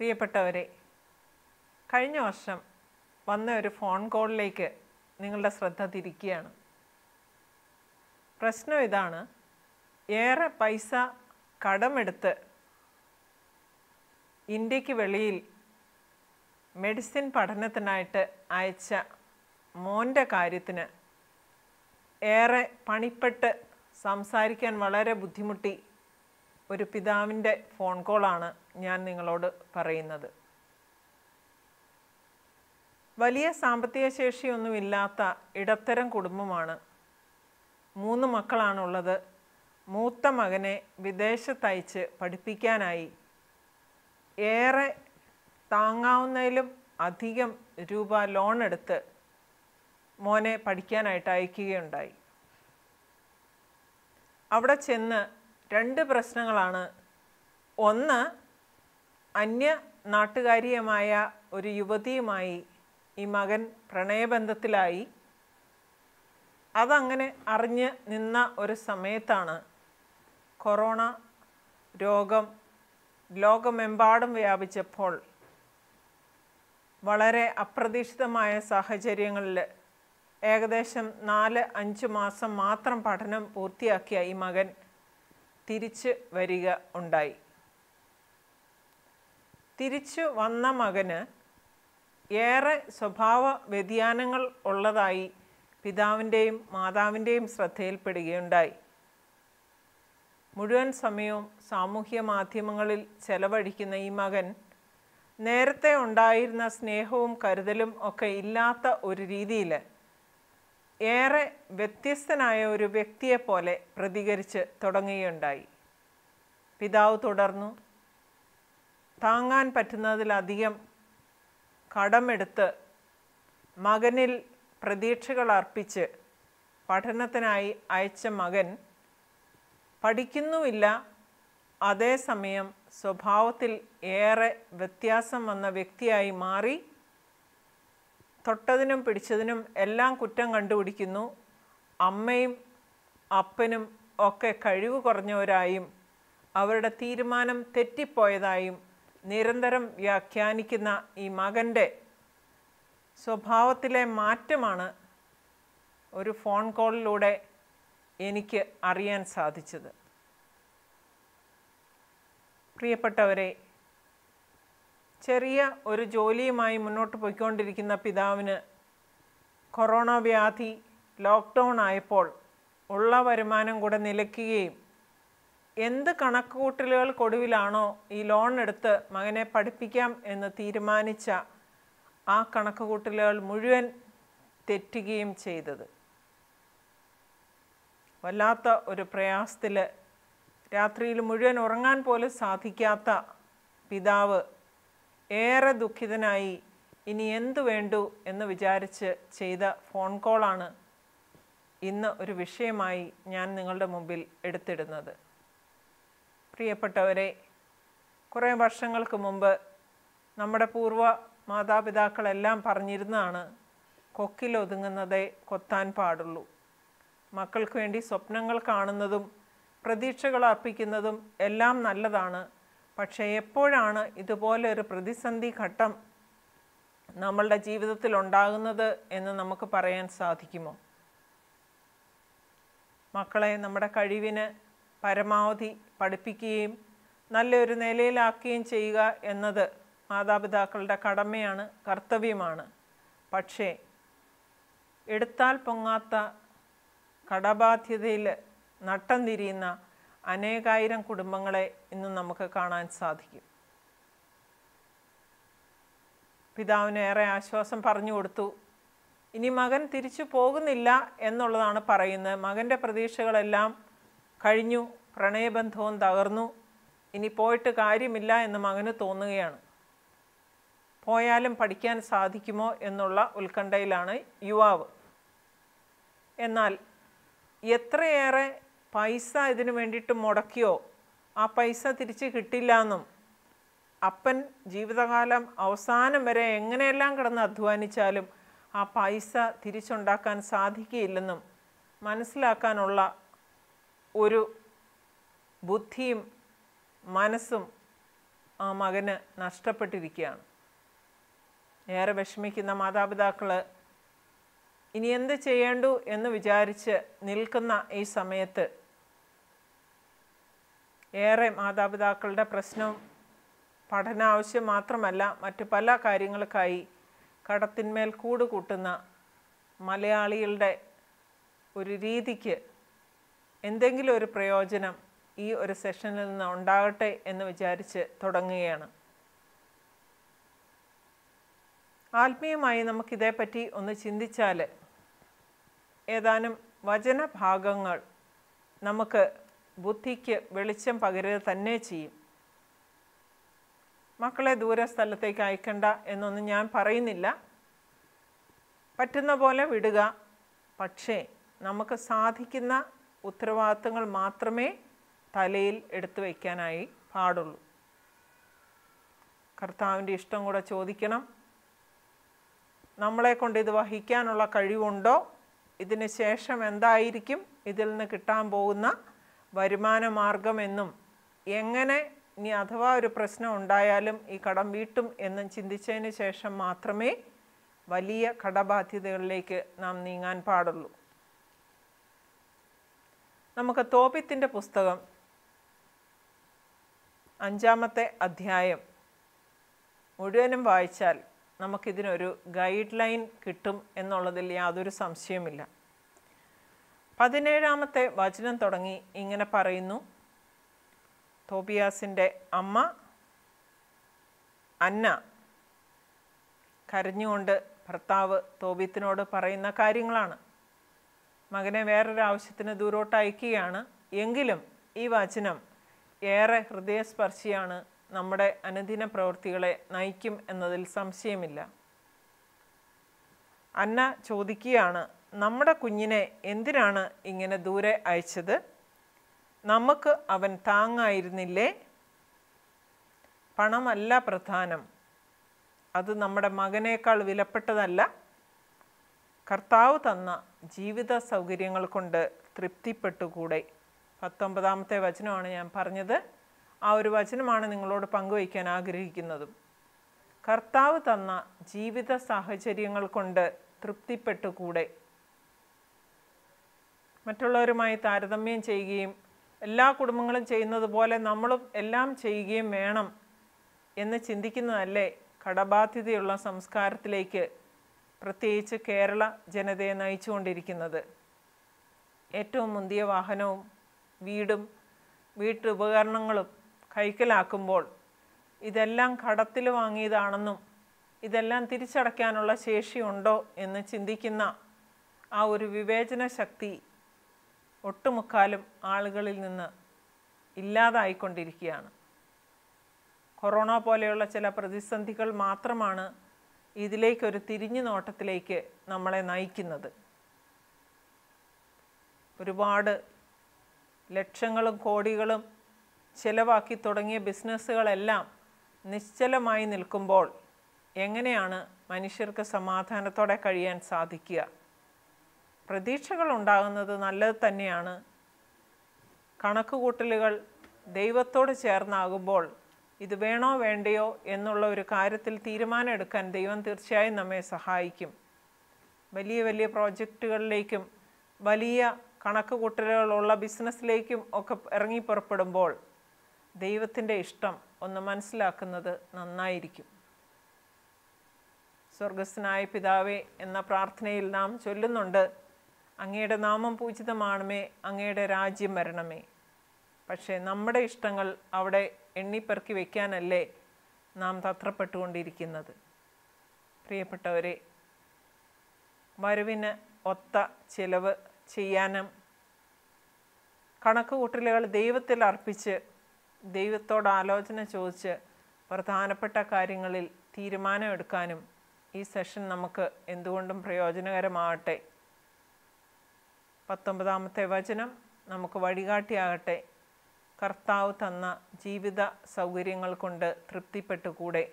പ്രിയപ്പെട്ടവരെ, കഴിഞ്ഞ വർഷം വന്ന ഒരു ഫോൺ കോളിലേക്ക് നിങ്ങളുടെ ശ്രദ്ധ തിരിക്കുകയാണ്. പ്രശ്നം ഇതാണ്: ഏറെ പൈസ കടമെടുത്ത് ഇന്ത്യക്ക് വെളിയിൽ മെഡിസിൻ പഠനത്തിനായിട്ട് അയച്ച മോൻ്റെ കാര്യത്തിന് ഏറെ പണിപ്പെട്ട് സംസാരിക്കാൻ വളരെ ബുദ്ധിമുട്ടി ഒരു പിതാവിൻ്റെ ഫോൺ കോളാണ് ഞാൻ നിങ്ങളോട് പറയുന്നത്. വലിയ സാമ്പത്തിക ശേഷിയൊന്നുമില്ലാത്ത ഇടത്തരം കുടുംബമാണ്. 3 മക്കളാണുള്ളത്. മൂത്ത മകനെ വിദേശത്തയച്ച് പഠിപ്പിക്കാനായി ഏറെ താങ്ങാവുന്നതിലും അധികം രൂപ ലോൺ എടുത്ത് മോനെ പഠിക്കാനായിട്ട് അയക്കുകയുണ്ടായി. അവിടെ ചെന്ന് 2 പ്രശ്നങ്ങളാണ്. ഒന്ന്, അന്യ നാട്ടുകാരിയുമായ ഒരു യുവതിയുമായി ഈ മകൻ പ്രണയബന്ധത്തിലായി. അതങ്ങനെ അറിഞ്ഞ് നിന്ന ഒരു സമയത്താണ് കൊറോണ രോഗം ലോകമെമ്പാടും വ്യാപിച്ചപ്പോൾ വളരെ അപ്രതീക്ഷിതമായ സാഹചര്യങ്ങളിൽ ഏകദേശം 4-5 മാസം മാത്രം പഠനം പൂർത്തിയാക്കിയ ഈ മകൻ തിരിച്ച് വരിക ഉണ്ടായി. തിരിച്ചു വന്ന മകന് ഏറെ സ്വഭാവ വ്യതിയാനങ്ങൾ ഉള്ളതായി പിതാവിൻ്റെയും മാതാവിൻ്റെയും ശ്രദ്ധയിൽപ്പെടുകയുണ്ടായി. മുഴുവൻ സമയവും സാമൂഹ്യ മാധ്യമങ്ങളിൽ ചെലവഴിക്കുന്ന ഈ മകൻ നേരത്തെ ഉണ്ടായിരുന്ന സ്നേഹവും കരുതലും ഒക്കെ ഇല്ലാത്ത ഒരു രീതിയിൽ ഏറെ വ്യത്യസ്തനായ ഒരു വ്യക്തിയെപ്പോലെ പ്രതികരിച്ച് തുടങ്ങുകയുണ്ടായി. പിതാവ് തുടർന്നു, താങ്ങാൻ പറ്റുന്നതിലധികം കടമെടുത്ത് മകനിൽ പ്രതീക്ഷകൾ അർപ്പിച്ച് പഠനത്തിനായി അയച്ച മകൻ പഠിക്കുന്നുമില്ല, അതേസമയം സ്വഭാവത്തിൽ ഏറെ വ്യത്യാസം വന്ന വ്യക്തിയായി മാറി തൊട്ടതിനും പിടിച്ചതിനും എല്ലാം കുറ്റം കണ്ടുപിടിക്കുന്നു. അമ്മയും അപ്പനും ഒക്കെ കഴിവ് കുറഞ്ഞവരായും അവരുടെ തീരുമാനം തെറ്റിപ്പോയതായും നിരന്തരം വ്യാഖ്യാനിക്കുന്ന ഈ മകൻ്റെ സ്വഭാവത്തിലെ മാറ്റമാണ് ഒരു ഫോൺ കോളിലൂടെ എനിക്ക് അറിയാൻ സാധിച്ചത്. പ്രിയപ്പെട്ടവരെ, ചെറിയ ഒരു ജോലിയുമായി മുന്നോട്ട് പോയിക്കൊണ്ടിരിക്കുന്ന പിതാവിന് കൊറോണ വ്യാധി ലോക്ക്ഡൗൺ ആയപ്പോൾ ഉള്ള വരുമാനം കൂടെ നിലയ്ക്കുകയും എന്ത് കണക്കുകൂട്ടലുകൾക്കൊടുവിലാണോ ഈ ലോൺ എടുത്ത് മകനെ പഠിപ്പിക്കാം എന്ന് തീരുമാനിച്ച ആ കണക്കുകൂട്ടലുകൾ മുഴുവൻ തെറ്റുകയും ചെയ്തത്. വല്ലാത്ത ഒരു പ്രയാസത്തിൽ രാത്രിയിൽ മുഴുവൻ ഉറങ്ങാൻ പോലും സാധിക്കാത്ത പിതാവ് ഏറെ ദുഃഖിതനായി ഇനി എന്തു വേണ്ടു എന്ന് വിചാരിച്ച് ചെയ്ത ഫോൺ കോളാണ് ഇന്ന് ഒരു വിഷയമായി ഞാൻ നിങ്ങളുടെ മുമ്പിൽ എടുത്തിടുന്നത്. പ്രിയപ്പെട്ടവരെ, കുറേ വർഷങ്ങൾക്ക് മുമ്പ് നമ്മുടെ പൂർവ്വ മാതാപിതാക്കളെല്ലാം പറഞ്ഞിരുന്നതാണ്, കൊക്കിലൊതുങ്ങുന്നതേ കൊത്താൻ പാടുള്ളൂ. മക്കൾക്ക് വേണ്ടി സ്വപ്നങ്ങൾ കാണുന്നതും പ്രതീക്ഷകൾ അർപ്പിക്കുന്നതും എല്ലാം നല്ലതാണ്. പക്ഷേ എപ്പോഴാണ് ഇതുപോലെ ഒരു പ്രതിസന്ധി ഘട്ടം നമ്മളുടെ ജീവിതത്തിൽ ഉണ്ടാകുന്നത് എന്ന് നമുക്ക് പറയാൻ സാധിക്കുമോ? മക്കളെ നമ്മുടെ കഴിവിന് പരമാവധി പഠിപ്പിക്കുകയും നല്ലൊരു നിലയിലാക്കുകയും ചെയ്യുക എന്നത് മാതാപിതാക്കളുടെ കടമയാണ്, കർത്തവ്യമാണ്. പക്ഷേ എടുത്താൽ പൊങ്ങാത്ത കടബാധ്യതയിൽ നട്ടം തിരിയുന്ന അനേകായിരം കുടുംബങ്ങളെ ഇന്ന് നമുക്ക് കാണാൻ സാധിക്കും. പിതാവിന് ഏറെ ആശ്വാസം പറഞ്ഞു കൊടുത്തു. ഇനി മകൻ തിരിച്ചു പോകുന്നില്ല എന്നുള്ളതാണ് പറയുന്നത്. മകൻ്റെ പ്രതീക്ഷകളെല്ലാം കഴിഞ്ഞു, പ്രണയബന്ധവും തകർന്നു, ഇനി പോയിട്ട് കാര്യമില്ല എന്ന് മകന് തോന്നുകയാണ്. പോയാലും പഠിക്കാൻ സാധിക്കുമോ എന്നുള്ള ഉത്കണ്ഠയിലാണ് യുവാവ്. എന്നാൽ എത്രയേറെ പൈസ ഇതിനു വേണ്ടിയിട്ട് മുടക്കിയോ ആ പൈസ തിരിച്ച് കിട്ടില്ല എന്നും അപ്പൻ ജീവിതകാലം അവസാനം വരെ എങ്ങനെയെല്ലാം കിടന്ന് അധ്വാനിച്ചാലും ആ പൈസ തിരിച്ചുണ്ടാക്കാൻ സാധിക്കുകയില്ലെന്നും മനസ്സിലാക്കാനുള്ള ഒരു ബുദ്ധിയും മനസ്സും ആ മകന് നഷ്ടപ്പെട്ടിരിക്കുകയാണ്. ഏറെ വിഷമിക്കുന്ന മാതാപിതാക്കൾ ഇനി എന്ത് ചെയ്യേണ്ടു എന്ന് വിചാരിച്ച് നിൽക്കുന്ന ഈ സമയത്ത് ഏറെ മാതാപിതാക്കളുടെ പ്രശ്നം പഠനാവശ്യം മാത്രമല്ല, മറ്റു പല കാര്യങ്ങൾക്കായി കടത്തിന്മേൽ കൂട് കൂട്ടുന്ന മലയാളികളുടെ ഒരു രീതിക്ക് എന്തെങ്കിലും ഒരു പ്രയോജനം ഈ ഒരു സെഷനിൽ നിന്ന് ഉണ്ടാകട്ടെ എന്ന് വിചാരിച്ച് തുടങ്ങുകയാണ്. ആത്മീയമായി നമുക്കിതേപ്പറ്റി ഒന്ന് ചിന്തിച്ചാൽ ഏതാനും വചനഭാഗങ്ങൾ നമുക്ക് ബുദ്ധിക്ക് വെളിച്ചം പകരുക തന്നെ ചെയ്യും. മക്കളെ ദൂരസ്ഥലത്തേക്ക് അയക്കണ്ട എന്നൊന്നും ഞാൻ പറയുന്നില്ല, പറ്റുന്ന പോലെ വിടുക. പക്ഷേ നമുക്ക് സാധിക്കുന്ന ഉത്തരവാദിത്തങ്ങൾ മാത്രമേ തലയിൽ എടുത്തു വയ്ക്കാനായി പാടുള്ളൂ. കർത്താവിൻ്റെ ഇഷ്ടം കൂടെ ചോദിക്കണം. നമ്മളെ കൊണ്ട് ഇത് വഹിക്കാനുള്ള കഴിവുണ്ടോ? ഇതിന് ശേഷം എന്തായിരിക്കും ഇതിൽ നിന്ന് കിട്ടാൻ പോകുന്ന വരുമാന മാർഗമെന്നും എങ്ങനെ ഇനി അഥവാ ഒരു പ്രശ്നം ഉണ്ടായാലും ഈ കടം വീട്ടും എന്നും ചിന്തിച്ചതിന് ശേഷം മാത്രമേ വലിയ കടബാധ്യതകളിലേക്ക് നാം നീങ്ങാൻ പാടുള്ളൂ. നമുക്ക് തോബിത്തിൻ്റെ പുസ്തകം 5-ാമത്തെ അധ്യായം മുഴുവനും വായിച്ചാൽ നമുക്കിതിനൊരു ഗൈഡ് ലൈൻ കിട്ടും എന്നുള്ളതിൽ യാതൊരു സംശയമില്ല. 17-ാമത്തെ വചനം തുടങ്ങി ഇങ്ങനെ പറയുന്നു: തോബിയാസിൻ്റെ അമ്മ അന്ന കരഞ്ഞുകൊണ്ട് ഭർത്താവ് തോബിത്തിനോട് പറയുന്ന കാര്യങ്ങളാണ്. മകനെ വേറൊരാവശ്യത്തിന് ദൂരോട്ട് അയക്കുകയാണ്. എങ്കിലും ഈ വചനം ഏറെ ഹൃദയസ്പർശിയാണ്, നമ്മുടെ അനുദിന പ്രവൃത്തികളെ നയിക്കും എന്നതിൽ സംശയമില്ല. അന്ന ചോദിക്കുകയാണ്, നമ്മുടെ കുഞ്ഞിനെ എന്തിനാണ് ഇങ്ങനെ ദൂരെ അയച്ചത്? നമുക്ക് അവൻ താങ്ങായിരുന്നില്ലേ? പണമല്ല പ്രധാനം, അത് നമ്മുടെ മകനേക്കാൾ വിലപ്പെട്ടതല്ല. കർത്താവ് തന്ന ജീവിത സൗകര്യങ്ങൾ കൊണ്ട് തൃപ്തിപ്പെട്ടുകൂടെ. 19-ാമത്തെ വചനമാണ് ഞാൻ പറഞ്ഞത്. ആ ഒരു വചനമാണ് നിങ്ങളോട് പങ്കുവയ്ക്കാൻ ആഗ്രഹിക്കുന്നതും. കർത്താവ് തന്ന ജീവിത സാഹചര്യങ്ങൾ കൊണ്ട് തൃപ്തിപ്പെട്ടുകൂടെ. മറ്റുള്ളവരുമായി താരതമ്യം ചെയ്യുകയും എല്ലാ കുടുംബങ്ങളും ചെയ്യുന്നത് പോലെ നമ്മളും എല്ലാം ചെയ്യുകയും വേണം എന്ന് ചിന്തിക്കുന്നതല്ലേ കടബാധ്യതയുള്ള സംസ്കാരത്തിലേക്ക് പ്രത്യേകിച്ച് കേരള ജനതയെ നയിച്ചുകൊണ്ടിരിക്കുന്നത്. ഏറ്റവും മുന്തിയ വാഹനവും വീടും വീട്ടുപകരണങ്ങളും കൈക്കലാക്കുമ്പോൾ ഇതെല്ലാം കടത്തിൽ വാങ്ങിയതാണെന്നും ഇതെല്ലാം തിരിച്ചടയ്ക്കാനുള്ള ശേഷിയുണ്ടോ എന്ന് ചിന്തിക്കുന്ന ആ ഒരു വിവേചന ശക്തി ഒട്ടുമുക്കാലും ആളുകളിൽ നിന്ന് ഇല്ലാതായിക്കൊണ്ടിരിക്കുകയാണ്. കൊറോണ പോലെയുള്ള ചില പ്രതിസന്ധികൾ മാത്രമാണ് ഇതിലേക്കൊരു തിരിഞ്ഞു നോട്ടത്തിലേക്ക് നമ്മളെ നയിക്കുന്നത്. ഒരുപാട് ലക്ഷങ്ങളും കോടികളും ചിലവാക്കി തുടങ്ങിയ ബിസിനസ്സുകളെല്ലാം നിശ്ചലമായി നിൽക്കുമ്പോൾ എങ്ങനെയാണ് മനുഷ്യർക്ക് സമാധാനത്തോടെ കഴിയാൻ സാധിക്കുക? പ്രതീക്ഷകൾ ഉണ്ടാകുന്നത് നല്ലത് തന്നെയാണ്. കണക്കുകൂട്ടലുകൾ ദൈവത്തോട് ചേർന്നാകുമ്പോൾ ഇത് വേണോ വേണ്ടയോ എന്നുള്ള ഒരു കാര്യത്തിൽ തീരുമാനം എടുക്കാൻ ദൈവം തീർച്ചയായും നമ്മെ സഹായിക്കും. വലിയ വലിയ പ്രോജക്റ്റുകളിലേക്കും വലിയ കണക്കുകൂട്ടലുകളുള്ള ബിസിനസ്സിലേക്കും ഒക്കെ ഇറങ്ങി പുറപ്പെടുമ്പോൾ ദൈവത്തിൻ്റെ ഇഷ്ടം ഒന്ന് മനസ്സിലാക്കുന്നത് നന്നായിരിക്കും. സ്വർഗസ്ഥനായ പിതാവേ എന്ന പ്രാർത്ഥനയിൽ നാം ചൊല്ലുന്നുണ്ട്, അങ്ങയുടെ നാമം പൂജിതമാണമേ, അങ്ങയുടെ രാജ്യം വരണമേ. പക്ഷേ നമ്മുടെ ഇഷ്ടങ്ങൾ അവിടെ എണ്ണിപ്പെറുക്കി വയ്ക്കാനല്ലേ നാം തത്രപ്പെട്ടുകൊണ്ടിരിക്കുന്നത്. പ്രിയപ്പെട്ടവരെ, വരവിന് ഒത്ത ചിലവ് ചെയ്യാനും കണക്കുകൂട്ടലുകൾ ദൈവത്തിൽ അർപ്പിച്ച് ദൈവത്തോട് ആലോചന ചോദിച്ച് പ്രധാനപ്പെട്ട കാര്യങ്ങളിൽ തീരുമാനമെടുക്കാനും ഈ സെഷൻ നമുക്ക് എന്തുകൊണ്ടും പ്രയോജനകരമാകട്ടെ. 19-ാമത്തെ വചനം നമുക്ക് വഴികാട്ടിയാകട്ടെ. കർത്താവ് തന്ന ജീവിത സൗകര്യങ്ങൾ കൊണ്ട് തൃപ്തിപ്പെട്ടുകൂടെ.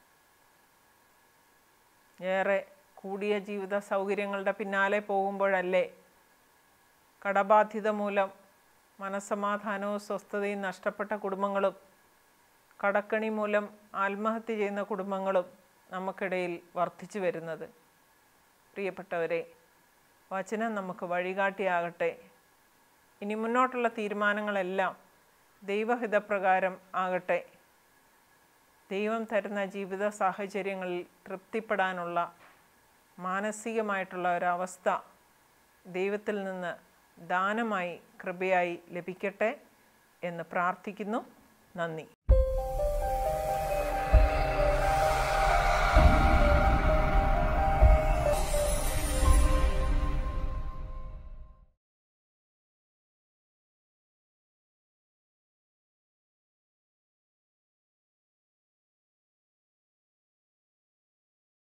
ഏറെ കൂടിയ ജീവിത സൗകര്യങ്ങളുടെ പിന്നാലെ പോകുമ്പോഴല്ലേ കടബാധ്യത മൂലം മനസ്സമാധാനവും സ്വസ്ഥതയും നഷ്ടപ്പെട്ട കുടുംബങ്ങളും കടക്കണി മൂലം ആത്മഹത്യ ചെയ്യുന്ന കുടുംബങ്ങളും നമുക്കിടയിൽ വർദ്ധിച്ചു വരുന്നത്. പ്രിയപ്പെട്ടവരെ, വചനം നമുക്ക് വഴികാട്ടിയാകട്ടെ. ഇനി മുന്നോട്ടുള്ള തീരുമാനങ്ങളെല്ലാം ദൈവഹിതപ്രകാരം ആകട്ടെ. ദൈവം തരുന്ന ജീവിത സാഹചര്യങ്ങളിൽ തൃപ്തിപ്പെടാനുള്ള മാനസികമായിട്ടുള്ള ഒരവസ്ഥ ദൈവത്തിൽ നിന്ന് ദാനമായി കൃപയായി ലഭിക്കട്ടെ എന്ന് പ്രാർത്ഥിക്കുന്നു. നന്ദി.